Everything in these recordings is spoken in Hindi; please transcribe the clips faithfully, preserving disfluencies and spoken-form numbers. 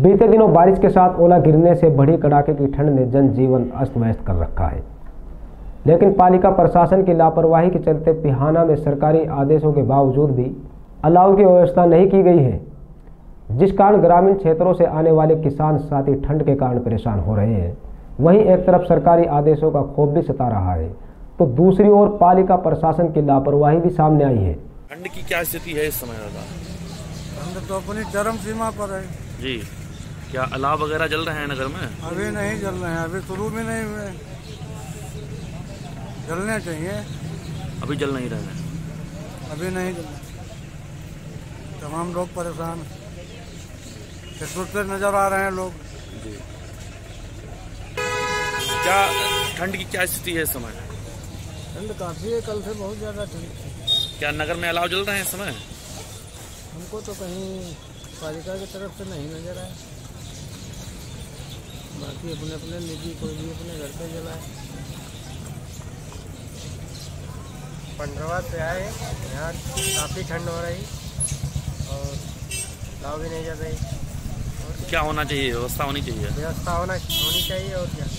बीते दिनों बारिश के साथ ओला गिरने से बढ़ी कड़ाके की ठंड ने जनजीवन अस्त व्यस्त कर रखा है, लेकिन पालिका प्रशासन की लापरवाही के चलते पिहाना में सरकारी आदेशों के बावजूद भी अलाव की व्यवस्था नहीं की गई है, जिस कारण ग्रामीण क्षेत्रों से आने वाले किसान साथी ठंड के कारण परेशान हो रहे हैं। वहीं एक तरफ सरकारी आदेशों का खौफ भी सता रहा है, तो दूसरी ओर पालिका प्रशासन की लापरवाही भी सामने आई है। ठंड की क्या स्थिति है इस समय? ठंड तो अपनी चरम सीमा पर है जी। क्या अलाव वगैरह जल रहे हैं नगर में? अभी नहीं जल रहे हैं, अभी शुरू भी नहीं हुए। जलने चाहिए, अभी जल नहीं रहे हैं। अभी नहीं जल। तमाम लोग परेशान से नजर आ रहे हैं लोग जी। क्या ठंड की क्या स्थिति है इस समय? ठंड काफी है, कल से बहुत ज्यादा ठंड है। क्या नगर में अलाव जल रहे हैं इस समय? हमको तो कहीं पालिका की तरफ से नहीं नजर आया, बाकी अपने अपने निजी कोई भी अपने घर पे जलाए। पंद्रह से आए यहाँ काफ़ी ठंड हो रही और लाव भी नहीं जल रही। क्या होना चाहिए? व्यवस्था होनी चाहिए। व्यवस्था होना होनी चाहिए और क्या।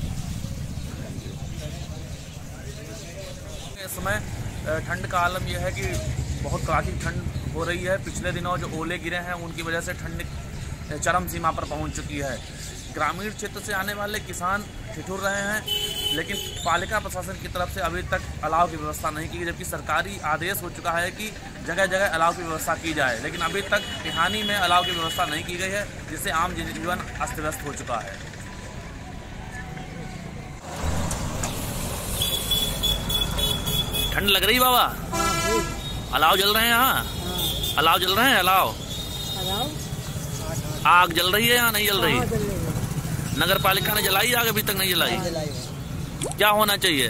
इस समय ठंड का आलम यह है कि बहुत कड़ाकी ठंड हो रही है। पिछले दिनों जो ओले गिरे हैं उनकी वजह से ठंड चरम सीमा पर पहुंच चुकी है। ग्रामीण क्षेत्र से आने वाले किसान ठिठुर रहे हैं, लेकिन पालिका प्रशासन की तरफ से अभी तक अलाव की व्यवस्था नहीं की, जबकि सरकारी आदेश हो चुका है कि जगह जगह अलाव की व्यवस्था की जाए, लेकिन अभी तक पिहानी में अलाव की व्यवस्था नहीं की गई है, जिससे आम जनजीवन अस्त व्यस्त हो चुका है। ठंड लग रही बाबा? अलाव जल रहे हैं यहाँ? अलाव जल रहे हैं? अलाव आग जल रही है या नहीं जल रही? नगर पालिका ने जलाई आग? अभी तक नहीं जलाई। क्या होना चाहिए?